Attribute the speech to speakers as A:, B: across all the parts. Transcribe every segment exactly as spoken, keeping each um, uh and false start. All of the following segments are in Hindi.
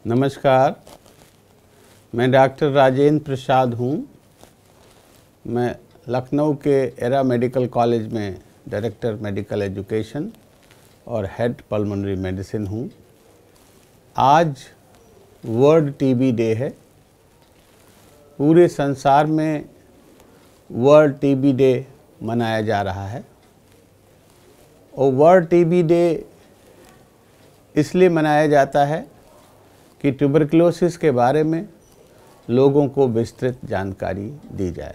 A: नमस्कार, मैं डॉक्टर राजेंद्र प्रसाद हूँ। मैं लखनऊ के एरा मेडिकल कॉलेज में डायरेक्टर मेडिकल एजुकेशन और हेड पल्मोनरी मेडिसिन हूँ। आज वर्ल्ड टीबी डे है। पूरे संसार में वर्ल्ड टीबी डे मनाया जा रहा है और वर्ल्ड टीबी डे इसलिए मनाया जाता है कि ट्यूबरकुलोसिस के बारे में लोगों को विस्तृत जानकारी दी जाए।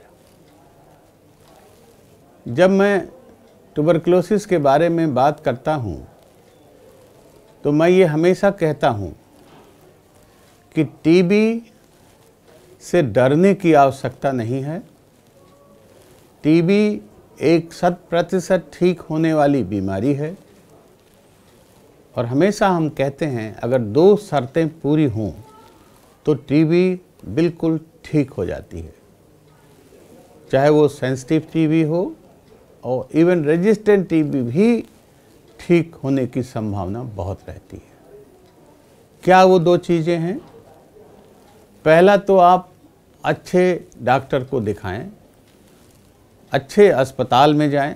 A: जब मैं ट्यूबरकुलोसिस के बारे में बात करता हूँ तो मैं ये हमेशा कहता हूँ कि टीबी से डरने की आवश्यकता नहीं है। टीबी एक शत प्रतिशत ठीक होने वाली बीमारी है और हमेशा हम कहते हैं अगर दो शर्तें पूरी हों तो टीबी बिल्कुल ठीक हो जाती है, चाहे वो सेंसिटिव टीबी हो और इवन रेजिस्टेंट टीबी भी ठीक होने की संभावना बहुत रहती है। क्या वो दो चीज़ें हैं? पहला तो आप अच्छे डॉक्टर को दिखाएं, अच्छे अस्पताल में जाएं,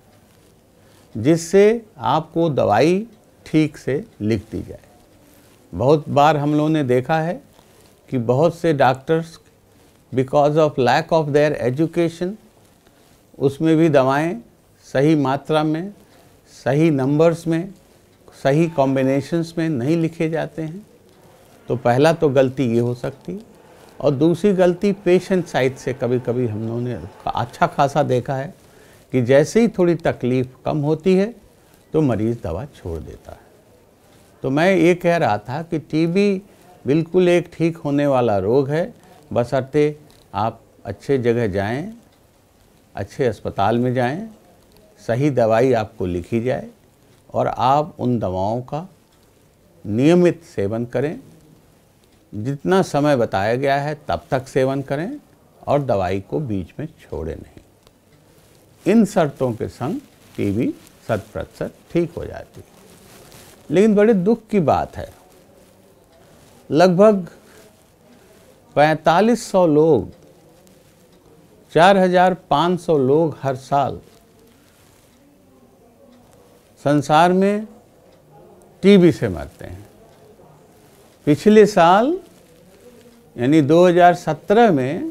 A: जिससे आपको दवाई ठीक से लिख दी जाए। बहुत बार हम लोगों ने देखा है कि बहुत से doctors because of lack of their education उसमें भी दवाएं सही मात्रा में, सही नंबर्स में, सही कॉम्बिनेशंस में नहीं लिखे जाते हैं। तो पहला तो गलती ये हो सकती और दूसरी गलती पेशेंट साइड से कभी कभी हम लोगों ने अच्छा खासा देखा है कि जैसे ही थोड़ी तकलीफ़ कम होती है तो मरीज़ दवा छोड़ देता है। तो मैं ये कह रहा था कि टीबी बिल्कुल एक ठीक होने वाला रोग है, बशर्ते आप अच्छे जगह जाएं, अच्छे अस्पताल में जाएं, सही दवाई आपको लिखी जाए और आप उन दवाओं का नियमित सेवन करें। जितना समय बताया गया है तब तक सेवन करें और दवाई को बीच में छोड़ें नहीं। इन शर्तों के संग टीबी शत प्रतिशत ठीक हो जाती है। लेकिन बड़े दुख की बात है, लगभग पैंतालीस सौ लोग, चार हजार पाँच सौ लोग हर साल संसार में टीबी से मरते हैं। पिछले साल यानी दो हज़ार सत्रह में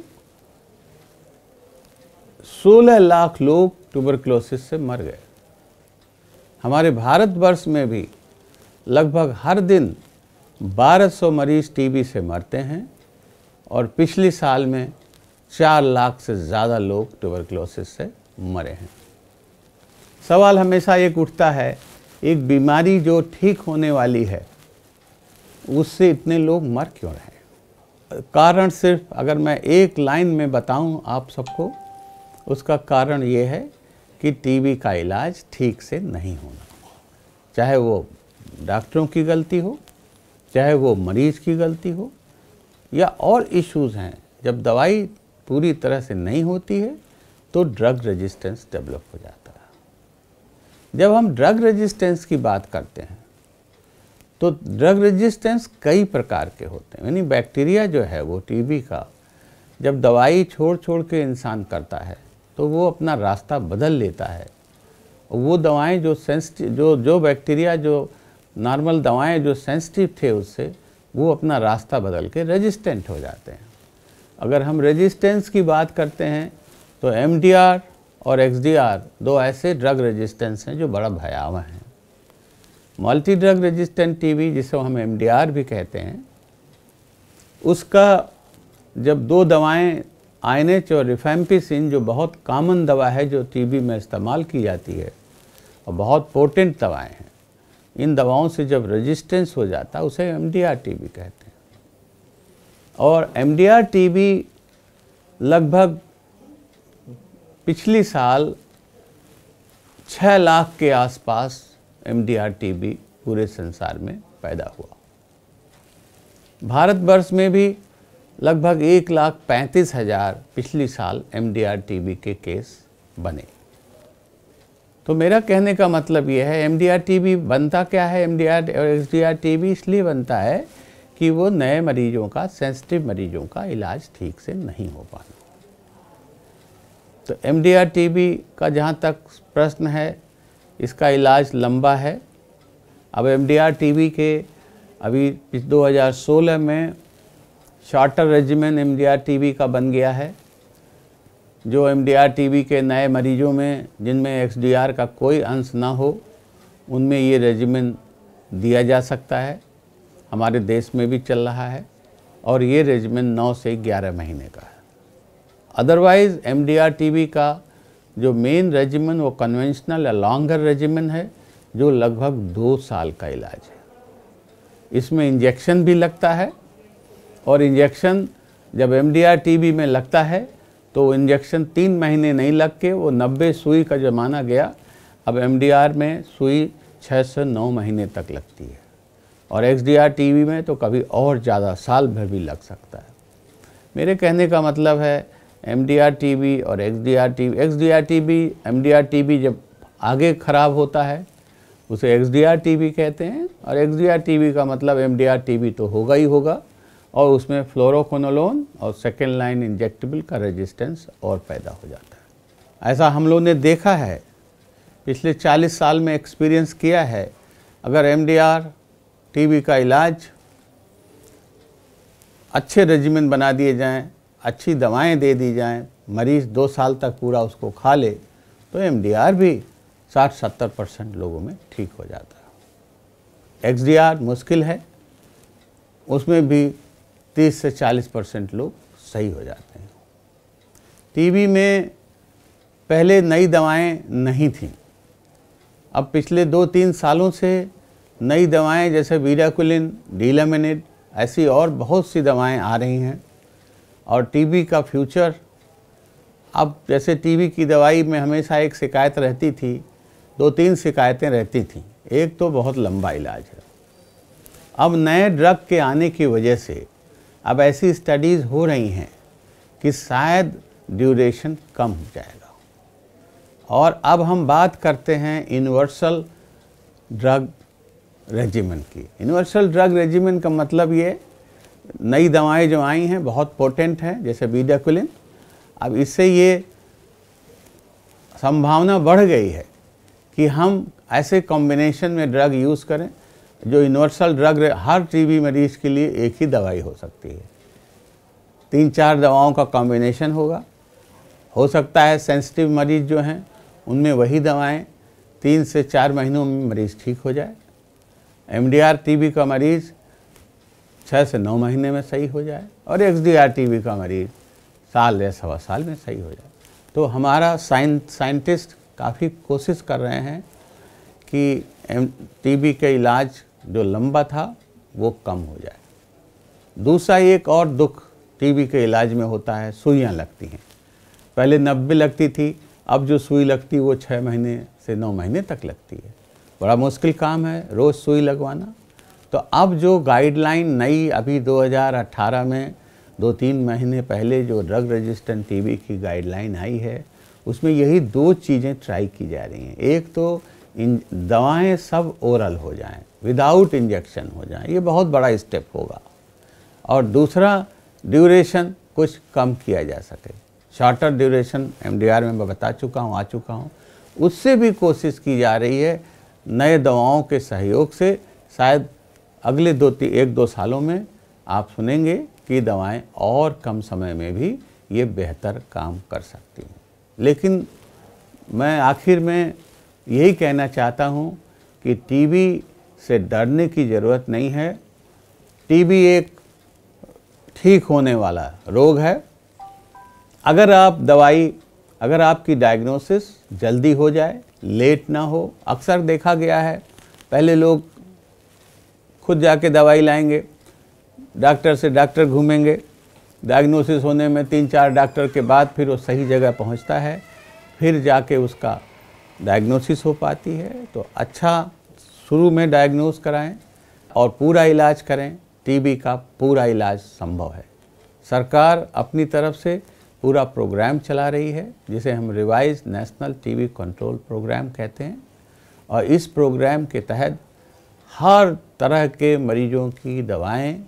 A: सोलह लाख लोग ट्यूबरकुलोसिस से मर गए। हमारे भारतवर्ष में भी लगभग हर दिन बारह सौ मरीज टीबी से मरते हैं और पिछले साल में चार लाख से ज़्यादा लोग ट्यूबरकुलोसिस से मरे हैं। सवाल हमेशा एक उठता है, एक बीमारी जो ठीक होने वाली है उससे इतने लोग मर क्यों रहे? कारण सिर्फ अगर मैं एक लाइन में बताऊं आप सबको, उसका कारण ये है कि टीबी का इलाज ठीक से नहीं होना। चाहे वो डॉक्टरों की गलती हो, चाहे वो मरीज़ की गलती हो या और इश्यूज़ हैं। जब दवाई पूरी तरह से नहीं होती है तो ड्रग रेजिस्टेंस डेवलप हो जाता है। जब हम ड्रग रेजिस्टेंस की बात करते हैं तो ड्रग रेजिस्टेंस कई प्रकार के होते हैं। यानी बैक्टीरिया जो है वो टीबी का जब दवाई छोड़ छोड़ के इंसान करता है तो वो अपना रास्ता बदल लेता है। वो दवाएं जो सेंसिटिव जो जो बैक्टीरिया जो नॉर्मल दवाएं जो सेंसिटिव थे उससे वो अपना रास्ता बदल के रेजिस्टेंट हो जाते हैं। अगर हम रेजिस्टेंस की बात करते हैं तो एम डी आर और एक्स डी आर दो ऐसे ड्रग रेजिस्टेंस हैं जो बड़ा भयावह हैं। मल्टी ड्रग रेजिस्टेंट टीबी, जिसे हम एम डी आर भी कहते हैं, उसका जब दो दवाएं आई एन एच और रिफेम्पिसिन जो बहुत कॉमन दवा है जो टीबी में इस्तेमाल की जाती है और बहुत पोटेंट दवाएं हैं, इन दवाओं से जब रेजिस्टेंस हो जाता है उसे एम डी आर टीबी कहते हैं। और एम डी आर टीबी लगभग पिछली साल छः लाख के आसपास एम डी आर टीबी पूरे संसार में पैदा हुआ। भारतवर्ष में भी लगभग एक लाख पैंतीस हज़ार पिछली साल एम डी आर टीबी के केस बने। तो मेरा कहने का मतलब ये है, एम डी आर टीबी बनता क्या है? एम डी आर और एक्स डी आर टीबी इसलिए बनता है कि वो नए मरीजों का, सेंसिटिव मरीजों का इलाज ठीक से नहीं हो पाना। तो M D R T B का जहाँ तक प्रश्न है, इसका इलाज लंबा है। अब M D R T B के अभी दो हज़ार सोलह में shorter regimen M D R T B का बन गया है, जो M D R T B के नए मरीजों में जिनमें एक्स डी आर का कोई अंश ना हो, उनमें ये रेजिमेन दिया जा सकता है। हमारे देश में भी चल रहा है और ये रेजिमेन नौ से ग्यारह महीने का है। Otherwise M D R T B का जो मेन रेजिमेन वो कन्वेंशनल या लॉन्गर रेजिमेन है, जो लगभग दो साल का इलाज है। इसमें इंजेक्शन भी लगता है और इंजेक्शन जब M D R T B में लगता है तो इंजेक्शन तीन महीने नहीं लग के वो नब्बे सुई का जो माना गया, अब एम डी आर में सुई छः से नौ महीने तक लगती है और X D R T B में तो कभी और ज़्यादा साल भर भी लग सकता है। मेरे कहने का मतलब है M D R T B और X D R T B, X D R T B M D R T B जब आगे ख़राब होता है उसे X D R T B कहते हैं और X D R T B का मतलब M D R T B तो होगा ही होगा और उसमें फ्लोरोक्विनोलोन और सेकेंड लाइन इंजेक्टेबल का रेजिस्टेंस और पैदा हो जाता है। ऐसा हम लोगों ने देखा है, पिछले चालीस साल में एक्सपीरियंस किया है। अगर M D R T B का इलाज अच्छे रेजिमेन बना दिए जाएं, अच्छी दवाएं दे दी जाएं, मरीज़ दो साल तक पूरा उसको खा ले, तो एम डी आर भी साठ सत्तर परसेंट लोगों में ठीक हो जाता है। एक्स डी आर मुश्किल है, उसमें भी तीस से चालीस परसेंट लोग सही हो जाते हैं। टी बी में पहले नई दवाएं नहीं थीं, अब पिछले दो तीन सालों से नई दवाएं जैसे वीराक्विलिन, डीलामिनेट, ऐसी और बहुत सी दवाएं आ रही हैं और टी बी का फ्यूचर, अब जैसे टी बी की दवाई में हमेशा एक शिकायत रहती थी, दो तीन शिकायतें रहती थीं। एक तो बहुत लंबा इलाज है। अब नए ड्रग के आने की वजह से अब ऐसी स्टडीज़ हो रही हैं कि शायद ड्यूरेशन कम हो जाएगा। और अब हम बात करते हैं यूनिवर्सल ड्रग रेजिमेन की। यूनिवर्सल ड्रग रेजिमेन का मतलब ये, नई दवाएं जो आई हैं बहुत पोटेंट हैं, जैसे वीडाक्विलिन। अब इससे ये संभावना बढ़ गई है कि हम ऐसे कॉम्बिनेशन में ड्रग यूज़ करें जो यूनिवर्सल ड्रग, हर टीबी मरीज़ के लिए एक ही दवाई हो सकती है। तीन चार दवाओं का कॉम्बिनेशन होगा, हो सकता है सेंसिटिव मरीज़ जो हैं उनमें वही दवाएं तीन से चार महीनों में मरीज़ ठीक हो जाए। M D R T B का मरीज़ छः से नौ महीने में सही हो जाए और X D R T B का मरीज़ साल या सवा साल में सही हो जाए। तो हमारा साइंटिस्ट काफ़ी कोशिश कर रहे हैं कि टी बी के इलाज जो लंबा था वो कम हो जाए। दूसरा एक और दुख टी बी के इलाज में होता है, सुइयाँ लगती हैं। पहले नब्बे लगती थी, अब जो सुई लगती वो छः महीने से नौ महीने तक लगती है। बड़ा मुश्किल काम है रोज़ सुई लगवाना। तो अब जो गाइडलाइन नई अभी दो हज़ार अठारह में दो तीन महीने पहले जो ड्रग रेजिस्टेंट टी बी की गाइडलाइन आई है, उसमें यही दो चीज़ें ट्राई की जा रही हैं। एक तो इन दवाएं सब ओरल हो जाएं, विदाउट इंजेक्शन हो जाएं, ये बहुत बड़ा स्टेप होगा। और दूसरा ड्यूरेशन कुछ कम किया जा सके। Shorter duration M D R में मैं बता चुका हूँ, आ चुका हूँ। उससे भी कोशिश की जा रही है नए दवाओं के सहयोग से। शायद अगले दो ती एक दो सालों में आप सुनेंगे कि दवाएं और कम समय में भी ये बेहतर काम कर सकती हैं। लेकिन मैं आखिर में यही कहना चाहता हूँ कि टी बी से डरने की ज़रूरत नहीं है। टी बी एक ठीक होने वाला रोग है। अगर आप दवाई, अगर आपकी डायग्नोसिस जल्दी हो जाए, लेट ना हो। अक्सर देखा गया है पहले लोग खुद जाके दवाई लाएंगे, डॉक्टर से डॉक्टर घूमेंगे, डायग्नोसिस होने में तीन चार डॉक्टर के बाद फिर वो सही जगह पहुंचता है, फिर जाके उसका डायग्नोसिस हो पाती है। तो अच्छा शुरू में डायग्नोस कराएं और पूरा इलाज करें। टीबी का पूरा इलाज संभव है। सरकार अपनी तरफ से पूरा प्रोग्राम चला रही है जिसे हम revise national TB control programme कहते हैं। और इस प्रोग्राम के तहत हर तरह के मरीजों की दवाएं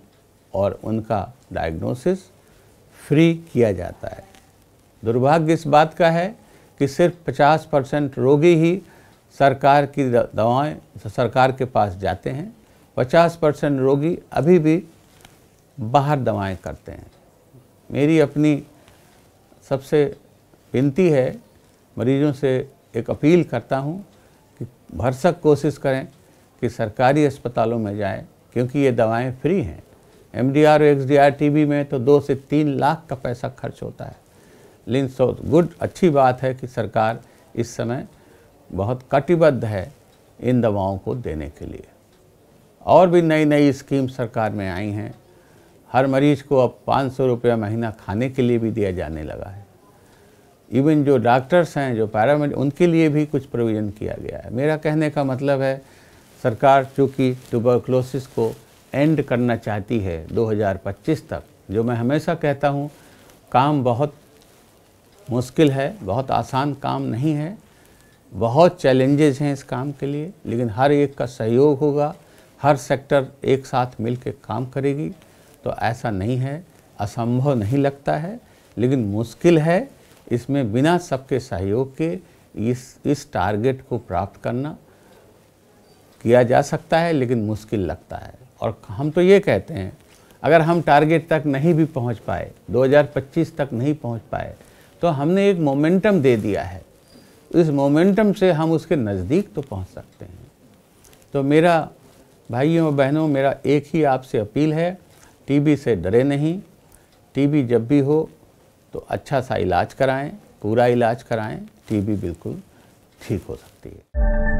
A: और उनका डायग्नोसिस फ्री किया जाता है। दुर्भाग्य इस बात का है कि सिर्फ पचास परसेंट रोगी ही सरकार की दवाएं सरकार के पास जाते हैं, पचास परसेंट रोगी अभी भी बाहर दवाएं करते हैं। मेरी अपनी सबसे विनती है, मरीजों से एक अपील करता हूं कि भरसक कोशिश करें कि सरकारी अस्पतालों में जाएं, क्योंकि ये दवाएं फ्री हैं। एमडीआर और एक्सडीआर टीबी में तो दो से तीन लाख का पैसा खर्च होता है। लेकिन सो गुड अच्छी बात है कि सरकार इस समय बहुत कटिबद्ध है इन दवाओं को देने के लिए। और भी नई नई स्कीम सरकार में आई हैं। हर मरीज को अब पाँच सौ रुपया महीना खाने के लिए भी दिया जाने लगा है। इवन जो डॉक्टर्स हैं, जो पैरामेडिक, उनके लिए भी कुछ प्रोविज़न किया गया है। मेरा कहने का मतलब है, सरकार चूँकि ट्यूबरक्लोसिस को एंड करना चाहती है दो हज़ार पच्चीस तक, जो मैं हमेशा कहता हूँ काम बहुत मुश्किल है, बहुत आसान काम नहीं है, बहुत चैलेंजेस हैं इस काम के लिए, लेकिन हर एक का सहयोग होगा, हर सेक्टर एक साथ मिल के काम करेगी तो ऐसा नहीं है, असंभव नहीं लगता है, लेकिन मुश्किल है। इसमें बिना सबके सहयोग के इस इस टारगेट को प्राप्त करना किया जा सकता है, लेकिन मुश्किल लगता है। और हम तो ये कहते हैं, अगर हम टारगेट तक नहीं भी पहुंच पाए, दो हज़ार पच्चीस तक नहीं पहुंच पाए, तो हमने एक मोमेंटम दे दिया है। इस मोमेंटम से हम उसके नज़दीक तो पहुंच सकते हैं। तो मेरा भाइयों और बहनों, मेरा एक ही आपसे अपील है, टीबी से डरे नहीं। टीबी जब भी हो तो अच्छा सा इलाज कराएं, पूरा इलाज कराएं, टीबी बिल्कुल ठीक हो सकती है।